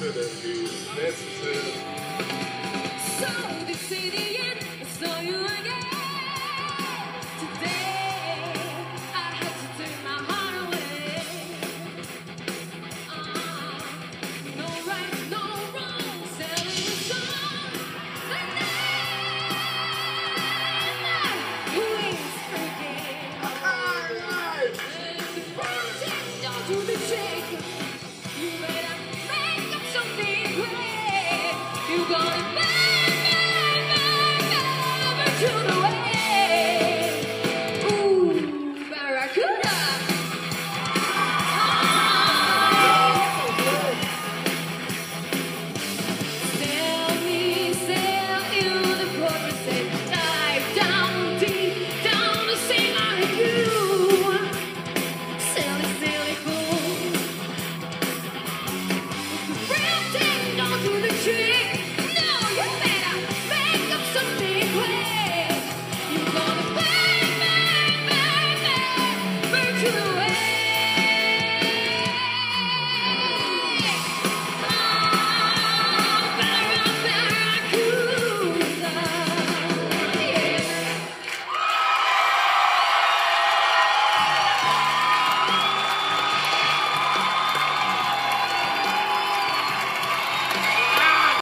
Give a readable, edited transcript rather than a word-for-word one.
is necessary. So this idiot, I saw you again. Today, I had to take my heart away. No right, no wrong, selling a song. The name who is forget. Alright! Don't do the trick. You better make up something great. You gonna never to the way. Ooh, Barracuda. Sell you the chorus and dive down deep down to sing like you. Silly, silly fool. Real thing, don't do the trick.